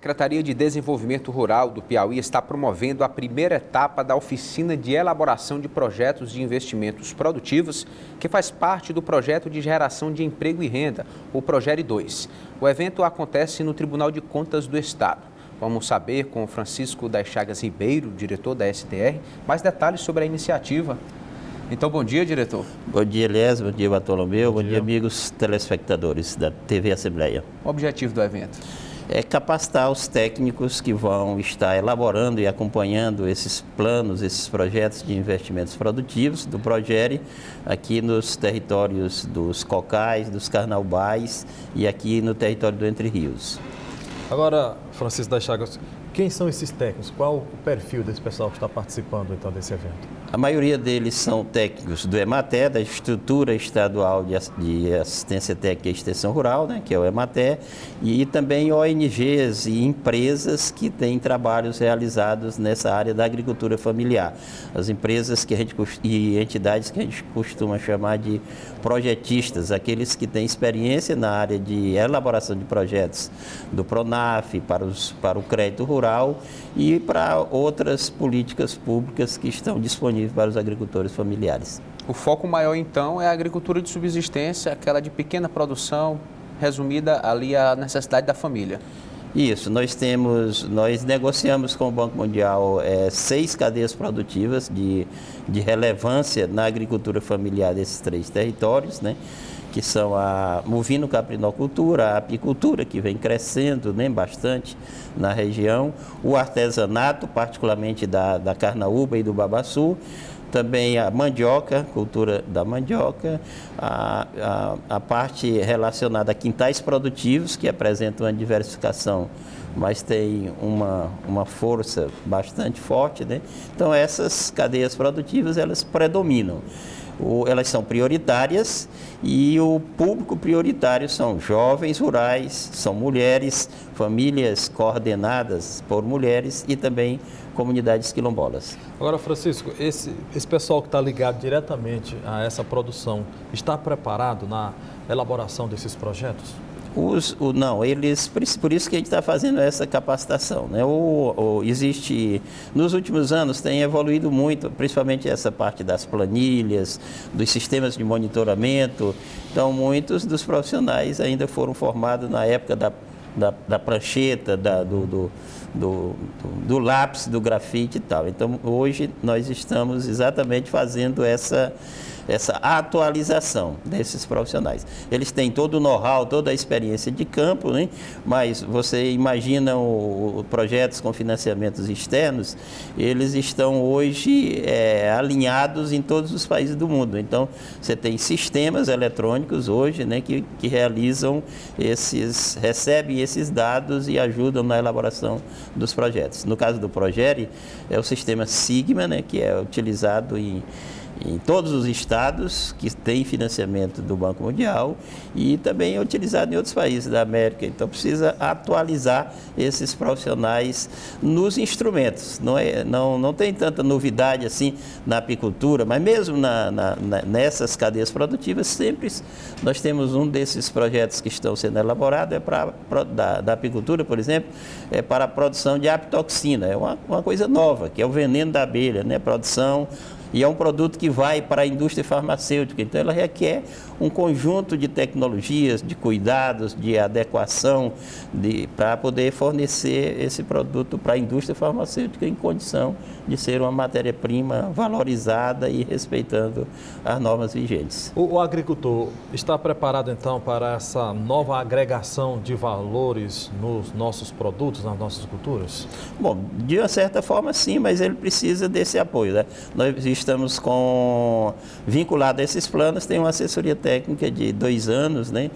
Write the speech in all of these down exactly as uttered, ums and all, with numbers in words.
Secretaria de Desenvolvimento Rural do Piauí está promovendo a primeira etapa da oficina de elaboração de projetos de investimentos produtivos, que faz parte do projeto de geração de emprego e renda, o Progere dois. O evento acontece no Tribunal de Contas do Estado. Vamos saber com o Francisco das Chagas Ribeiro, diretor da S T R, mais detalhes sobre a iniciativa. Então, bom dia, diretor. Bom dia, Elias. Bom dia, Bartolomeu. Bom, bom dia. dia, amigos telespectadores da T V Assembleia. O objetivo do evento? É capacitar os técnicos que vão estar elaborando e acompanhando esses planos, esses projetos de investimentos produtivos do Progere, aqui nos territórios dos Cocais, dos Carnaubais e aqui no território do Entre Rios. Agora, Francisco das Chagas, quem são esses técnicos? Qual o perfil desse pessoal que está participando então desse evento? A maioria deles são técnicos do EMATE, da Estrutura Estadual de Assistência Técnica e Extensão Rural, né, que é o EMATE, e também O N Gs e empresas que têm trabalhos realizados nessa área da agricultura familiar. As empresas que a gente, e entidades que a gente costuma chamar de projetistas, aqueles que têm experiência na área de elaboração de projetos do PRONAF para, os, para o crédito rural e para outras políticas públicas que estão disponíveis para os agricultores familiares. O foco maior, então, é a agricultura de subsistência, aquela de pequena produção, resumida ali à necessidade da família. Isso, nós temos, nós negociamos com o Banco Mundial é, seis cadeias produtivas de, de relevância na agricultura familiar desses três territórios, né? Que são a movino-caprinocultura, a apicultura, que vem crescendo, né, bastante na região, o artesanato, particularmente da, da carnaúba e do babaçu, também a mandioca, cultura da mandioca, a, a, a parte relacionada a quintais produtivos, que apresentam uma diversificação, mas tem uma, uma força bastante forte, né? Então, essas cadeias produtivas, elas predominam. O, elas são prioritárias e o público prioritário são jovens rurais, são mulheres, famílias coordenadas por mulheres e também comunidades quilombolas. Agora, Francisco, esse, esse pessoal que está ligado diretamente a essa produção está preparado na elaboração desses projetos? Os, o, não, eles, por isso que a gente está fazendo essa capacitação, né? O, o, existe, nos últimos anos tem evoluído muito, principalmente essa parte das planilhas, dos sistemas de monitoramento, então muitos dos profissionais ainda foram formados na época da, da, da prancheta, da, do, do, do, do lápis, do grafite e tal. Então hoje nós estamos exatamente fazendo essa essa atualização desses profissionais. Eles têm todo o know-how, toda a experiência de campo, né? Mas você imagina o, o projetos com financiamentos externos, eles estão hoje é, alinhados em todos os países do mundo. Então, você tem sistemas eletrônicos hoje, né, que, que realizam esses, recebem esses dados e ajudam na elaboração dos projetos. No caso do Progere, é o sistema Sigma, né, que é utilizado em em todos os estados que têm financiamento do Banco Mundial e também é utilizado em outros países da América. Então, precisa atualizar esses profissionais nos instrumentos. Não, é, não, não tem tanta novidade assim na apicultura, mas mesmo na, na, na, nessas cadeias produtivas, sempre nós temos um desses projetos que estão sendo elaborados, é para, da, da apicultura, por exemplo, é para a produção de apitoxina. É uma, uma coisa nova, que é o veneno da abelha, né? Produção. E é um produto que vai para a indústria farmacêutica, então ela requer um conjunto de tecnologias, de cuidados, de adequação para poder fornecer esse produto para a indústria farmacêutica em condição de ser uma matéria-prima valorizada e respeitando as normas vigentes. O, o agricultor está preparado então para essa nova agregação de valores nos nossos produtos, nas nossas culturas? Bom, de uma certa forma sim, mas ele precisa desse apoio, né? Nós estamos com, vinculado a esses planos, tem uma assessoria técnica de dois anos, né?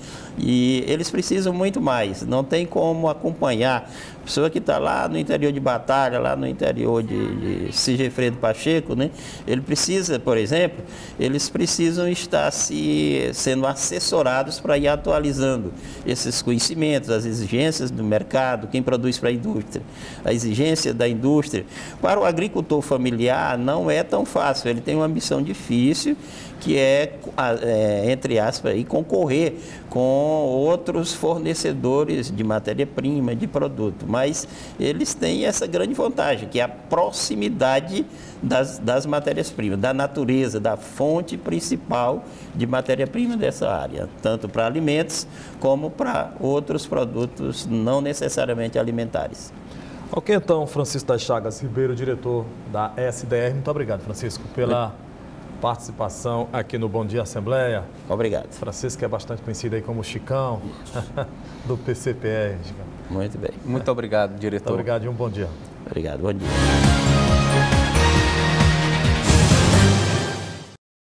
E eles precisam muito mais, não tem como acompanhar. A pessoa que está lá no interior de Batalha, lá no interior de, de Sigefredo Pacheco, né? Ele precisa, por exemplo, eles precisam estar se, sendo assessorados para ir atualizando esses conhecimentos, as exigências do mercado, quem produz para a indústria, a exigência da indústria. Para o agricultor familiar não é tão fácil, ele tem uma missão difícil, que é, é entre aspas, e concorrer com outros fornecedores de matéria-prima, de produto. mas eles têm essa grande vantagem, que é a proximidade das, das matérias-primas, da natureza, da fonte principal de matéria-prima dessa área, tanto para alimentos como para outros produtos não necessariamente alimentares. Ok, então, Francisco das Chagas Ribeiro, diretor da S D R. Muito obrigado, Francisco, pela participação aqui no Bom Dia Assembleia. Obrigado. Francisco é bastante conhecido aí como Chicão, do P C P R. Muito bem. Muito obrigado, diretor. Muito obrigado e um bom dia. Obrigado, bom dia.